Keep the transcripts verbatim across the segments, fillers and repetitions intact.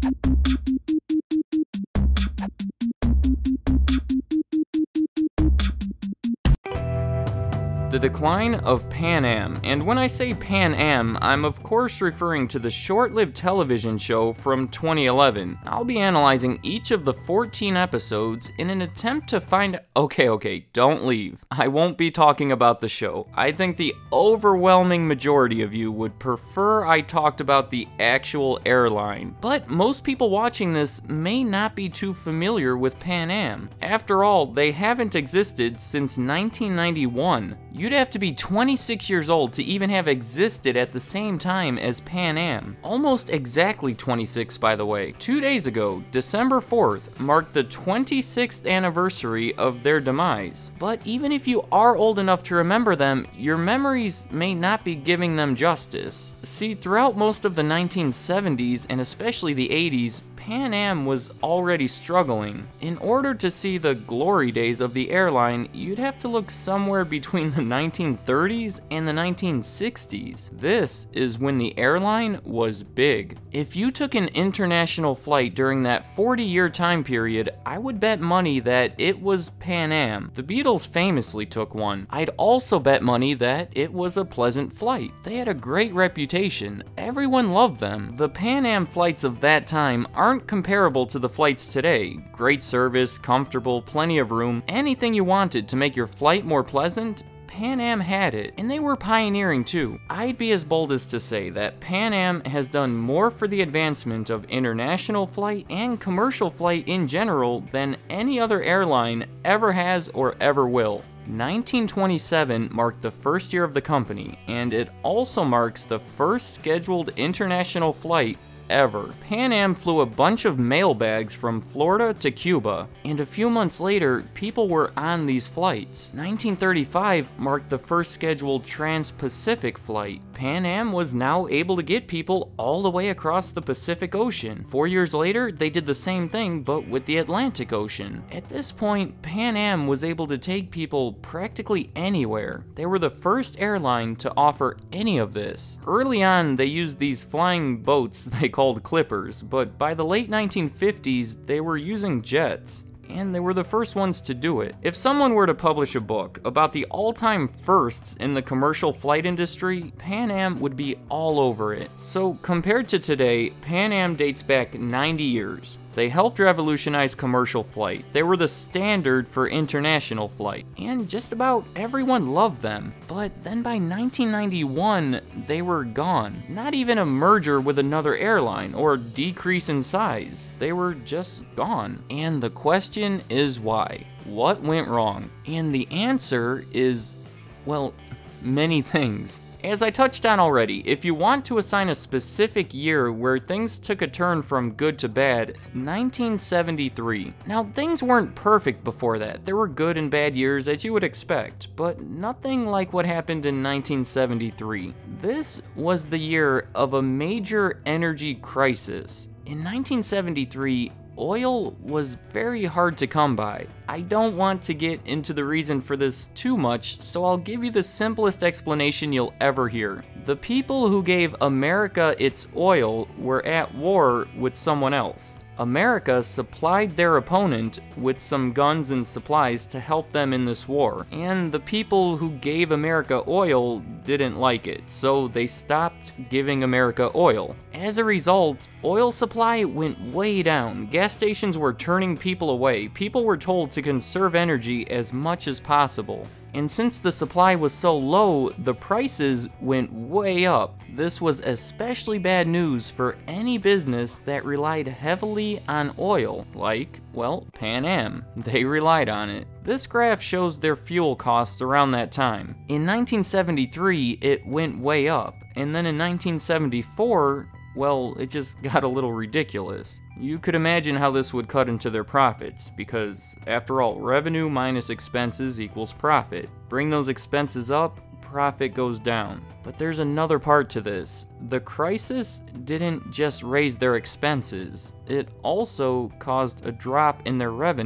The decline of Pan Am, and when I say Pan Am, I'm of course referring to the short-lived television show from twenty eleven. I'll be analyzing each of the fourteen episodes in an attempt to find... Okay, okay, don't leave. I won't be talking about the show. I think the overwhelming majority of you would prefer I talked about the actual airline, but most people watching this may not be too familiar with Pan Am. After all, they haven't existed since nineteen ninety-one. You'd have to be twenty-six years old to even have existed at the same time as Pan Am. Almost exactly twenty-six, by the way. Two days ago, December fourth, marked the twenty-sixth anniversary of their demise. But even if you are old enough to remember them, your memories may not be giving them justice. See, throughout most of the nineteen seventies and especially the eighties, Pan Am was already struggling. In order to see the glory days of the airline, you'd have to look somewhere between the nineteen thirties and the nineteen sixties. This is when the airline was big. If you took an international flight during that forty year time period, I would bet money that it was Pan Am. The Beatles famously took one. I'd also bet money that it was a pleasant flight. They had a great reputation. Everyone loved them. The Pan Am flights of that time aren't comparable to the flights today. Great service, comfortable, plenty of room, anything you wanted to make your flight more pleasant, Pan Am had it, and they were pioneering too. I'd be as bold as to say that Pan Am has done more for the advancement of international flight and commercial flight in general than any other airline ever has or ever will. nineteen twenty-seven marked the first year of the company, and it also marks the first scheduled international flight ever. Pan Am flew a bunch of mail bags from Florida to Cuba, and a few months later, people were on these flights. nineteen thirty-five marked the first scheduled trans-Pacific flight. Pan Am was now able to get people all the way across the Pacific Ocean. Four years later, they did the same thing, but with the Atlantic Ocean. At this point, Pan Am was able to take people practically anywhere. They were the first airline to offer any of this. Early on, they used these flying boats they called clippers, but by the late nineteen fifties, they were using jets. And they were the first ones to do it. If someone were to publish a book about the all-time firsts in the commercial flight industry, Pan Am would be all over it. So compared to today, Pan Am dates back ninety years. They helped revolutionize commercial flight. They were the standard for international flight, and just about everyone loved them. But then by nineteen ninety-one, they were gone. Not even a merger with another airline or decrease in size. They were just gone. And the question is why? What went wrong? And the answer is, well, many things. As I touched on already, if you want to assign a specific year where things took a turn from good to bad, nineteen seventy-three. Now, things weren't perfect before that. There were good and bad years as you would expect, but nothing like what happened in nineteen seventy-three. This was the year of a major energy crisis. In nineteen seventy-three, oil was very hard to come by. I don't want to get into the reason for this too much, so I'll give you the simplest explanation you'll ever hear. The people who gave America its oil were at war with someone else. America supplied their opponent with some guns and supplies to help them in this war, and the people who gave America oil didn't like it, so they stopped giving America oil. As a result, oil supply went way down. Gas stations were turning people away. People were told to conserve energy as much as possible. And since the supply was so low, the prices went way up. This was especially bad news for any business that relied heavily on oil, like, well, Pan Am. They relied on it. This graph shows their fuel costs around that time. In nineteen seventy-three, it went way up, and then in nineteen seventy-four, well, it just got a little ridiculous. You could imagine how this would cut into their profits, because after all, revenue minus expenses equals profit. Bring those expenses up, profit goes down. But there's another part to this. The crisis didn't just raise their expenses, it also caused a drop in their revenue.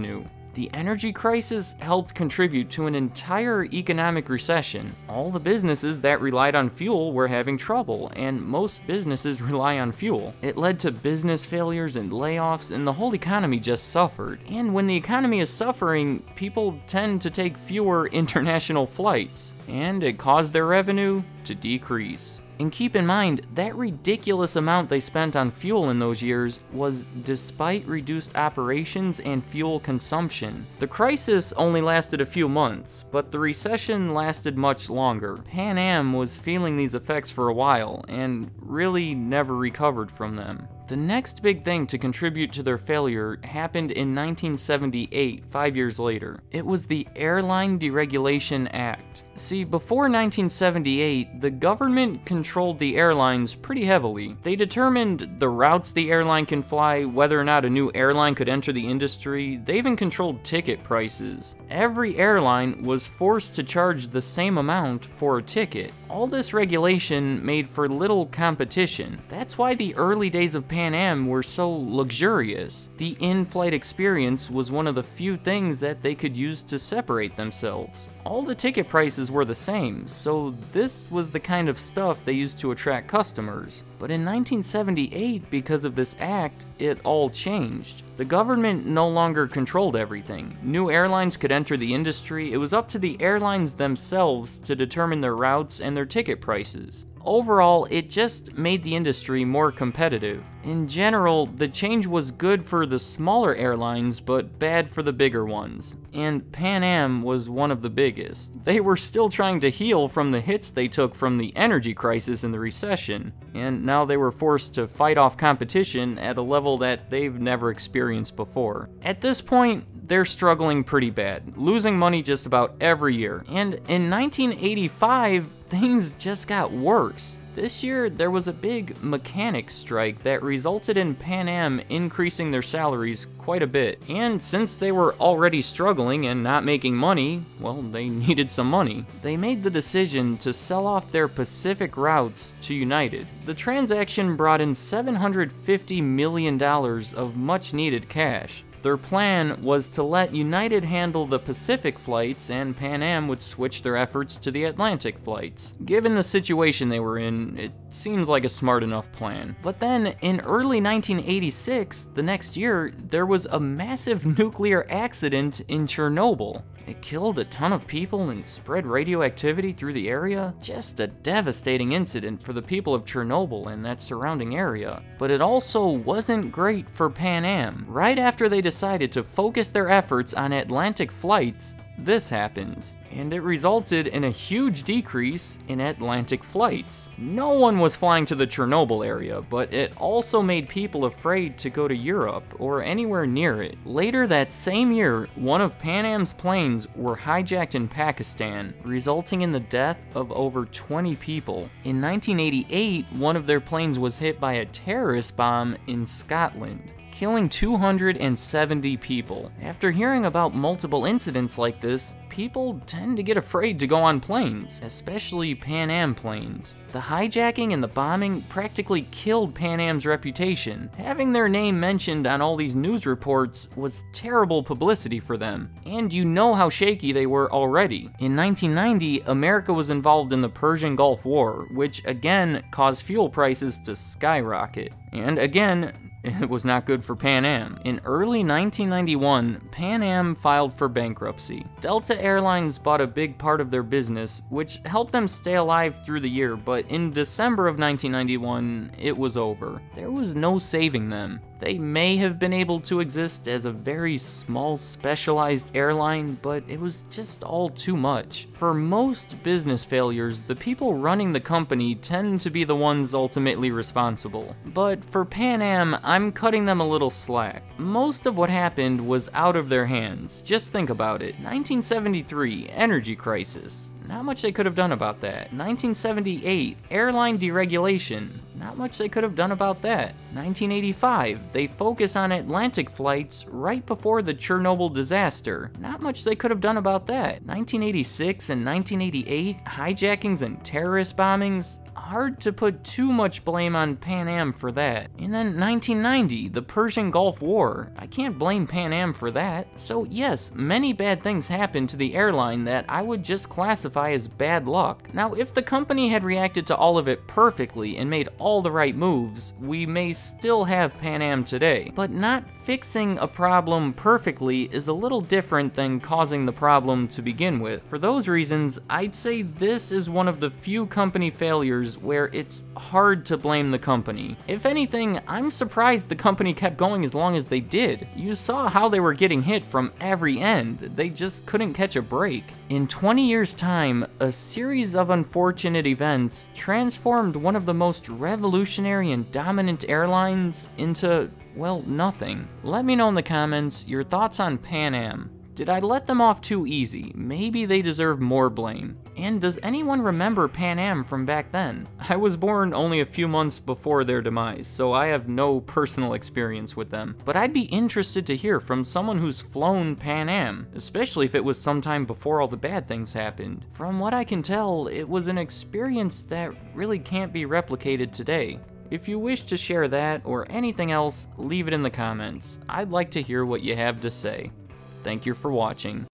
The energy crisis helped contribute to an entire economic recession. All the businesses that relied on fuel were having trouble, and most businesses rely on fuel. It led to business failures and layoffs, and the whole economy just suffered. And when the economy is suffering, people tend to take fewer international flights, and it caused their revenue to decrease. And keep in mind, that ridiculous amount they spent on fuel in those years was despite reduced operations and fuel consumption. The crisis only lasted a few months, but the recession lasted much longer. Pan Am was feeling these effects for a while, and really never recovered from them. The next big thing to contribute to their failure happened in nineteen seventy-eight, five years later. It was the Airline Deregulation Act. See, before nineteen seventy-eight, the government controlled the airlines pretty heavily. They determined the routes the airline can fly, whether or not a new airline could enter the industry. They even controlled ticket prices. Every airline was forced to charge the same amount for a ticket. All this regulation made for little competition. That's why the early days of Pan Am were so luxurious. The in-flight experience was one of the few things that they could use to separate themselves. All the ticket prices were the same, so this was the kind of stuff they used to attract customers. But in nineteen seventy-eight, because of this act, it all changed. The government no longer controlled everything. New airlines could enter the industry. It was up to the airlines themselves to determine their routes and their ticket prices. Overall, it just made the industry more competitive. In general, the change was good for the smaller airlines, but bad for the bigger ones. And Pan Am was one of the biggest. They were still trying to heal from the hits they took from the energy crisis and the recession, and now they were forced to fight off competition at a level that they've never experienced before. At this point, they're struggling pretty bad, losing money just about every year. And in nineteen eighty-five, things just got worse. This year, there was a big mechanics strike that resulted in Pan Am increasing their salaries quite a bit. And since they were already struggling and not making money, well, they needed some money. They made the decision to sell off their Pacific routes to United. The transaction brought in seven hundred fifty million dollars of much-needed cash. Their plan was to let United handle the Pacific flights and Pan Am would switch their efforts to the Atlantic flights. Given the situation they were in, it seems like a smart enough plan. But then, in early nineteen eighty-six, the next year, there was a massive nuclear accident in Chernobyl. It killed a ton of people and spread radioactivity through the area. Just a devastating incident for the people of Chernobyl and that surrounding area. But it also wasn't great for Pan Am. Right after they decided to focus their efforts on Atlantic flights, this happened, and it resulted in a huge decrease in Atlantic flights. No one was flying to the Chernobyl area, but it also made people afraid to go to Europe or anywhere near it. Later that same year, one of Pan Am's planes were hijacked in Pakistan, resulting in the death of over twenty people. In nineteen eighty-eight, one of their planes was hit by a terrorist bomb in Scotland, killing two hundred seventy people. After hearing about multiple incidents like this, people tend to get afraid to go on planes, especially Pan Am planes. The hijacking and the bombing practically killed Pan Am's reputation. Having their name mentioned on all these news reports was terrible publicity for them, and you know how shaky they were already. In nineteen ninety, America was involved in the Persian Gulf War, which again caused fuel prices to skyrocket. And again, it was not good for Pan Am. In early nineteen ninety-one, Pan Am filed for bankruptcy. Delta Airlines bought a big part of their business, which helped them stay alive through the year, but in December of nineteen ninety-one, it was over. There was no saving them. They may have been able to exist as a very small, specialized airline, but it was just all too much. For most business failures, the people running the company tend to be the ones ultimately responsible. But for Pan Am, I'm cutting them a little slack. Most of what happened was out of their hands. Just think about it. nineteen seventy-three, energy crisis. Not much they could have done about that. nineteen seventy-eight, airline deregulation. Not much they could have done about that. nineteen eighty-five, they focus on Atlantic flights right before the Chernobyl disaster. Not much they could have done about that. nineteen eighty-six and nineteen eighty-eight, hijackings and terrorist bombings. hard to put too much blame on Pan Am for that. And then nineteen ninety, the Persian Gulf War. I can't blame Pan Am for that. So yes, many bad things happened to the airline that I would just classify as bad luck. Now, if the company had reacted to all of it perfectly and made all the right moves, we may still have Pan Am today. But not fixing a problem perfectly is a little different than causing the problem to begin with. For those reasons, I'd say this is one of the few company failures where it's hard to blame the company. If anything, I'm surprised the company kept going as long as they did. You saw how they were getting hit from every end. They just couldn't catch a break. In twenty years' time, a series of unfortunate events transformed one of the most revolutionary and dominant airlines into, well, nothing. Let me know in the comments your thoughts on Pan Am. Did I let them off too easy? Maybe they deserve more blame. And does anyone remember Pan Am from back then? I was born only a few months before their demise, so I have no personal experience with them. But I'd be interested to hear from someone who's flown Pan Am, especially if it was sometime before all the bad things happened. From what I can tell, it was an experience that really can't be replicated today. If you wish to share that or anything else, leave it in the comments. I'd like to hear what you have to say. Thank you for watching.